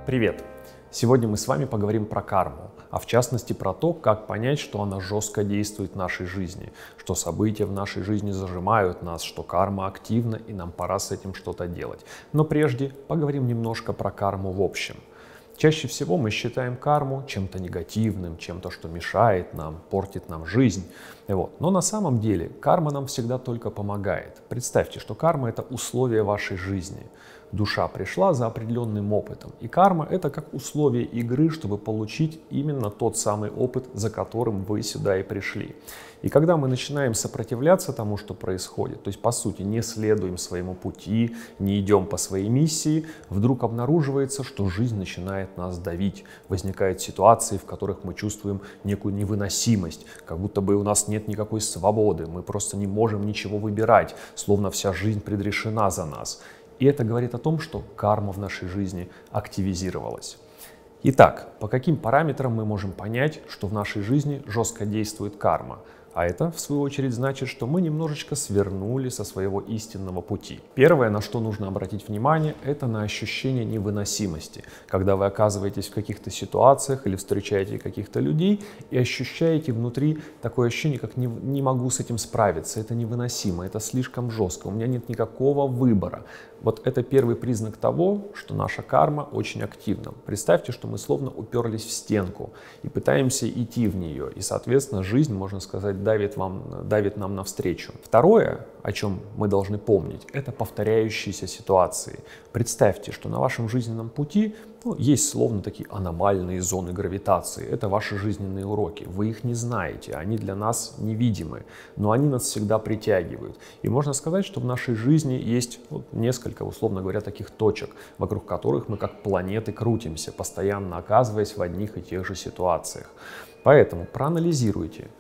Привет! Сегодня мы с вами поговорим про карму, а в частности про то, как понять, что она жестко действует в нашей жизни, что события в нашей жизни зажимают нас, что карма активна и нам пора с этим что-то делать. Но прежде поговорим немножко про карму в общем. Чаще всего мы считаем карму чем-то негативным, чем-то, что мешает нам, портит нам жизнь. Но на самом деле карма нам всегда только помогает. Представьте, что карма — это условие вашей жизни. Душа пришла за определенным опытом, и карма — это как условие игры, чтобы получить именно тот самый опыт, за которым вы сюда и пришли. И когда мы начинаем сопротивляться тому, что происходит, то есть по сути не следуем своему пути, не идем по своей миссии, вдруг обнаруживается, что жизнь начинает нас давить. Возникают ситуации, в которых мы чувствуем некую невыносимость, как будто бы у нас нет никакой свободы, мы просто не можем ничего выбирать, словно вся жизнь предрешена за нас. И это говорит о том, что карма в нашей жизни активизировалась. Итак, по каким параметрам мы можем понять, что в нашей жизни жестко действует карма? А это, в свою очередь, значит, что мы немножечко свернули со своего истинного пути. Первое, на что нужно обратить внимание, это на ощущение невыносимости. Когда вы оказываетесь в каких-то ситуациях или встречаете каких-то людей и ощущаете внутри такое ощущение, как не могу с этим справиться, это невыносимо, это слишком жестко, у меня нет никакого выбора. Вот это первый признак того, что наша карма очень активна. Представьте, что мы словно уперлись в стенку и пытаемся идти в нее. И, соответственно, жизнь, можно сказать, давит нам навстречу. Второе, о чем мы должны помнить, это повторяющиеся ситуации. Представьте, что на вашем жизненном пути есть словно такие аномальные зоны гравитации. Это ваши жизненные уроки. Вы их не знаете, они для нас невидимы, но они нас всегда притягивают. И можно сказать, что в нашей жизни есть несколько, условно говоря, таких точек, вокруг которых мы как планеты крутимся, постоянно оказываясь в одних и тех же ситуациях. Поэтому проанализируйте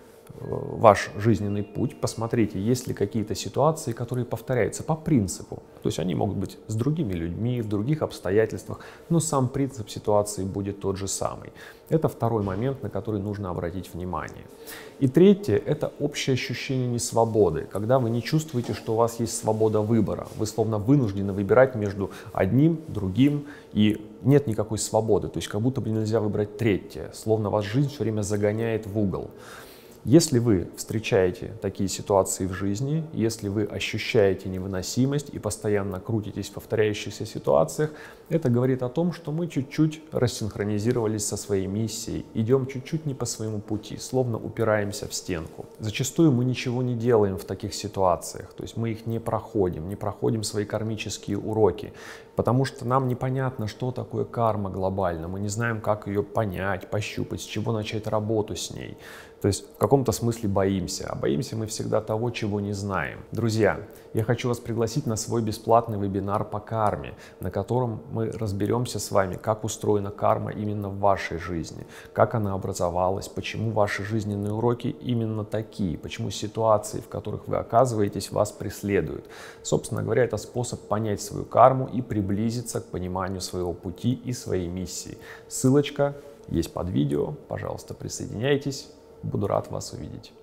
ваш жизненный путь, посмотрите, есть ли какие-то ситуации, которые повторяются по принципу. То есть они могут быть с другими людьми, в других обстоятельствах, но сам принцип ситуации будет тот же самый. Это второй момент, на который нужно обратить внимание. И третье — это общее ощущение несвободы, когда вы не чувствуете, что у вас есть свобода выбора. Вы словно вынуждены выбирать между одним, другим, и нет никакой свободы. То есть как будто бы нельзя выбрать третье, словно вас жизнь все время загоняет в угол. Если вы встречаете такие ситуации в жизни, если вы ощущаете невыносимость и постоянно крутитесь в повторяющихся ситуациях, это говорит о том, что мы чуть-чуть рассинхронизировались со своей миссией, идем чуть-чуть не по своему пути, словно упираемся в стенку. Зачастую мы ничего не делаем в таких ситуациях, то есть мы их не проходим свои кармические уроки, потому что нам непонятно, что такое карма глобально, мы не знаем, как ее понять, пощупать, с чего начать работу с ней. То есть в каком-то смысле боимся, а боимся мы всегда того, чего не знаем. Друзья, я хочу вас пригласить на свой бесплатный вебинар по карме, на котором мы разберемся с вами, как устроена карма именно в вашей жизни, как она образовалась, почему ваши жизненные уроки именно такие, почему ситуации, в которых вы оказываетесь, вас преследуют. Собственно говоря, это способ понять свою карму и приблизиться к пониманию своего пути и своей миссии. Ссылочка есть под видео, пожалуйста, присоединяйтесь. Буду рад вас увидеть.